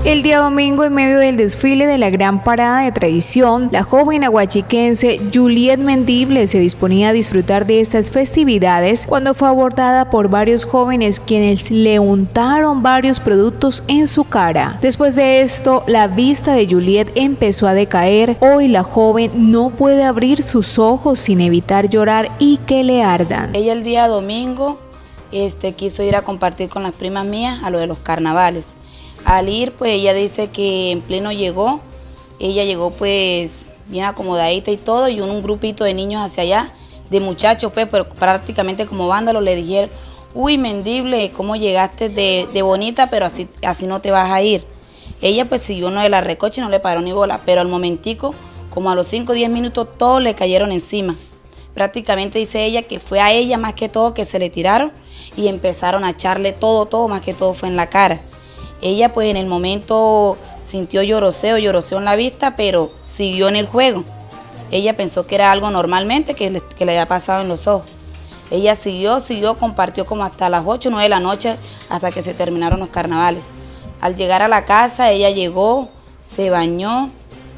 El día domingo, en medio del desfile de la gran parada de tradición, la joven aguachiquense Juliet Mendible se disponía a disfrutar de estas festividades cuando fue abordada por varios jóvenes quienes le untaron varios productos en su cara. Después de esto, la vista de Juliet empezó a decaer. Hoy la joven no puede abrir sus ojos sin evitar llorar y que le ardan. Ella el día domingo quiso ir a compartir con las primas mías a lo de los carnavales. Al ir, pues ella dice que en pleno llegó, ella llegó pues bien acomodadita y todo, y un grupito de niños hacia allá, de muchachos pues, pero prácticamente como vándalos, le dijeron: uy, Mendible, ¿cómo llegaste de bonita, pero así no te vas a ir? Ella pues siguió uno de la recocha y no le paró ni bola, pero al momentico, como a los 5 o 10 minutos, todos le cayeron encima. Prácticamente dice ella que fue a ella más que todo que se le tiraron y empezaron a echarle todo, más que todo fue en la cara. Ella pues en el momento sintió lloroseo en la vista, pero siguió en el juego. Ella pensó que era algo normalmente que le había pasado en los ojos. Ella siguió, compartió como hasta las 8 o 9 de la noche hasta que se terminaron los carnavales. Al llegar a la casa, ella llegó, se bañó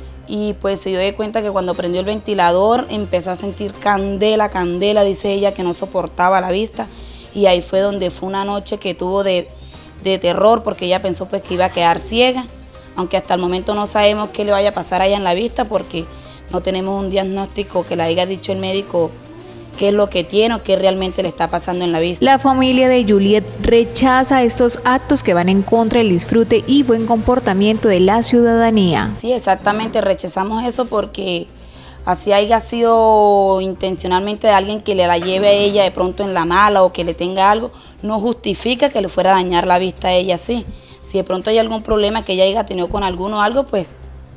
y pues se dio de cuenta que cuando prendió el ventilador empezó a sentir candela, dice ella, que no soportaba la vista. Y ahí fue donde fue una noche que tuvo de terror, porque ella pensó pues que iba a quedar ciega, aunque hasta el momento no sabemos qué le vaya a pasar allá en la vista, porque no tenemos un diagnóstico que le haya dicho el médico qué es lo que tiene o qué realmente le está pasando en la vista. La familia de Juliet rechaza estos actos que van en contra del disfrute y buen comportamiento de la ciudadanía. Sí, exactamente, rechazamos eso porque así haya sido intencionalmente de alguien que le la lleve a ella de pronto en la mala o que le tenga algo, no justifica que le fuera a dañar la vista a ella así. Si de pronto hay algún problema que ella haya tenido con alguno o algo, pues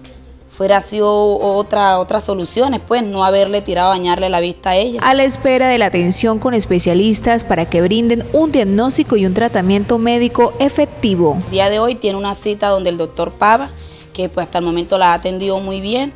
fuera sido otras soluciones, pues no haberle tirado a dañarle la vista a ella. A la espera de la atención con especialistas para que brinden un diagnóstico y un tratamiento médico efectivo. El día de hoy tiene una cita donde el doctor Pava, que pues hasta el momento la ha atendido muy bien.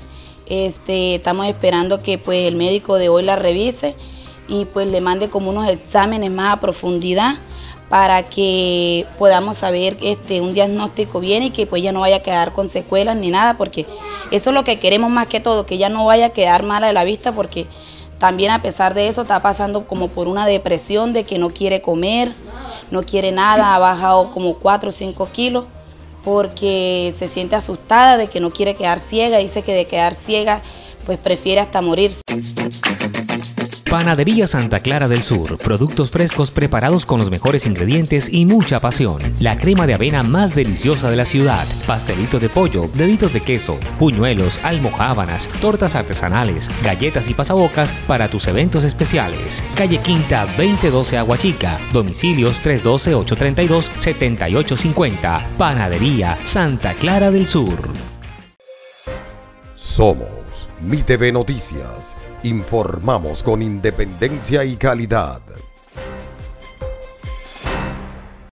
Estamos esperando que pues el médico de hoy la revise y pues le mande como unos exámenes más a profundidad para que podamos saber un diagnóstico bien y que pues ella no vaya a quedar con secuelas ni nada, porque eso es lo que queremos más que todo, que ella no vaya a quedar mala de la vista, porque también a pesar de eso está pasando como por una depresión de que no quiere comer, no quiere nada, ha bajado como 4 o 5 kilos porque se siente asustada de que no quiere quedar ciega, dice que de quedar ciega pues prefiere hasta morirse. Panadería Santa Clara del Sur, productos frescos preparados con los mejores ingredientes y mucha pasión. La crema de avena más deliciosa de la ciudad, pastelitos de pollo, deditos de queso, puñuelos, almojábanas, tortas artesanales, galletas y pasabocas para tus eventos especiales. Calle Quinta 2012 Aguachica, domicilios 312-832-7850. Panadería Santa Clara del Sur. Somos MITV Noticias. Informamos con independencia y calidad.